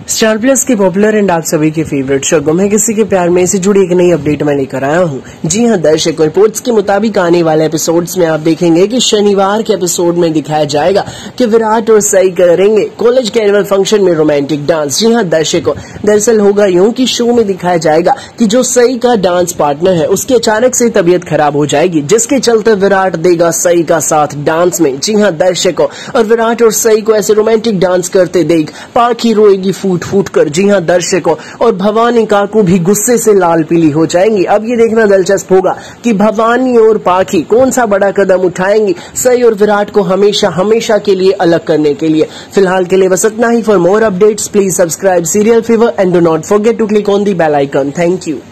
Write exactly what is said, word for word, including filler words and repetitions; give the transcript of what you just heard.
Star Plus की popular and आप सभी के फेवरेट शो गुम है किसी के प्यार में से जुड़ी एक नई अपडेट मैं लेकर आया हूँ। जी हाँ दर्शकों, रिपोर्ट्स के मुताबिक आने वाले एपिसोड्स में आप देखेंगे कि शनिवार के एपिसोड में दिखाया जाएगा कि विराट और सई करेंगे कॉलेज के एनुअल फंक्शन में रोमांटिक डांस। जी हाँ दर्शकों, दरअसल होगा यूं कि शो में दिखाया जाएगा कि जो सई का डांस पार्टनर है उसकी अचानक से तबीयत खराब हो जाएगी, जिसके चलते विराट देगा सई का साथ डांस में। जी हाँ दर्शकों, और विराट और सई को ऐसे रोमांटिक डांस करते देख पाखी रोएगी फूट फूट कर। जी हाँ दर्शकों, और भवानी काकू भी गुस्से से लाल पीली हो जाएंगी। अब ये देखना दिलचस्प होगा कि भवानी और पाखी कौन सा बड़ा कदम उठाएंगी सई और विराट को हमेशा हमेशा के लिए अलग करने के लिए। फिलहाल के लिए बस इतना ही। For more updates please subscribe Serial Fever and do not forget to click on the bell icon. Thank you.